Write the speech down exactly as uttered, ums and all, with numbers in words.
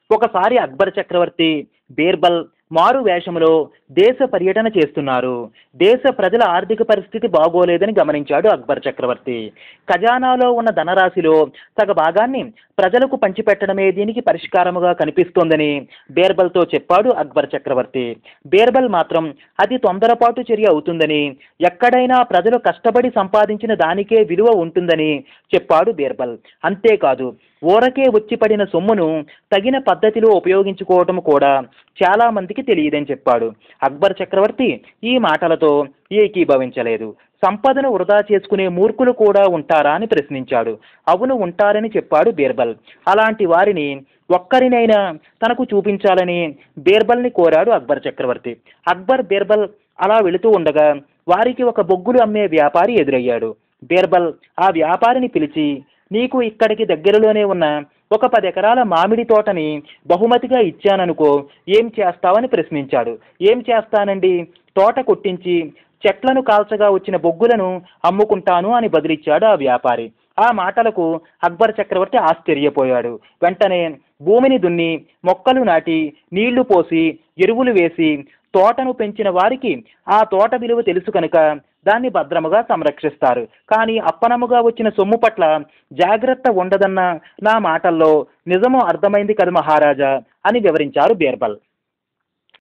ఒకసారి అక్బర్ చక్రవర్తి బీర్బల్ మారు వేషంలో దేశ పర్యటన చేస్తున్నారు. దేశ ప్రజల ఆర్థిక పరిస్థితి బాగోలేదని గమనించాడు అక్బర్ చక్రవర్తి. ఖజానాలో ఉన్న ధనరాశిలో సగ భాగాన్ని ప్రజలకు పంచిపెట్టడమే దీనికి పరిష్కారముగా కనిపిస్తోందని బీర్బల్తో చెప్పాడు అక్బర్ చక్రవర్తి. బీర్బల్ మాత్రం అది తొందరపాటు చర్య అవుతుందని, ఎక్కడైనా ప్రజలు కష్టపడి సంపాదించిన దానికే విలువ ఉంటుందని చెప్పాడు బీర్బల్. అంతేకాదు, ఊరకే వచ్చి పడిన సొమ్మును తగిన పద్ధతిలో ఉపయోగించుకోవటం కూడా చాలా మందికి తెలియదని చెప్పాడు. అక్బర్ చక్రవర్తి ఈ మాటలతో ఏకీభవించలేదు. సంపదను వృధా చేసుకునే మూర్ఖులు కూడా ఉంటారా అని ప్రశ్నించాడు. అవును, ఉంటారని చెప్పాడు బీర్బల్. అలాంటి వారిని ఒక్కరినైనా తనకు చూపించాలని బీర్బల్ని కోరాడు అక్బర్ చక్రవర్తి. అక్బర్ బీర్బల్ అలా వెళుతూ ఉండగా వారికి ఒక బొగ్గులు అమ్మే వ్యాపారి ఎదురయ్యాడు. బీర్బల్ ఆ వ్యాపారిని పిలిచి, నీకు ఇక్కడికి దగ్గరలోనే ఉన్న ఒక పది ఎకరాల మామిడి తోటని బహుమతిగా ఇచ్చాననుకో, ఏం చేస్తావని ప్రశ్నించాడు. ఏం చేస్తానండి, తోట కొట్టించి చెట్లను కాల్చగా వచ్చిన బొగ్గులను అమ్ముకుంటాను అని బదులిచ్చాడు ఆ వ్యాపారి. ఆ మాటలకు అక్బర్ చక్రవర్తి ఆశ్చర్యపోయాడు. వెంటనే భూమిని దున్ని మొక్కలు నాటి నీళ్లు పోసి ఎరువులు వేసి తోటను పెంచిన వారికి ఆ తోట విలువ తెలుసు కనుక దాన్ని భద్రముగా సంరక్షిస్తారు. కానీ అప్పనముగా వచ్చిన సొమ్ము పట్ల జాగ్రత్త ఉండదన్న నా మాటల్లో నిజము అర్థమైంది కదా మహారాజా అని వివరించారు బీర్బల్.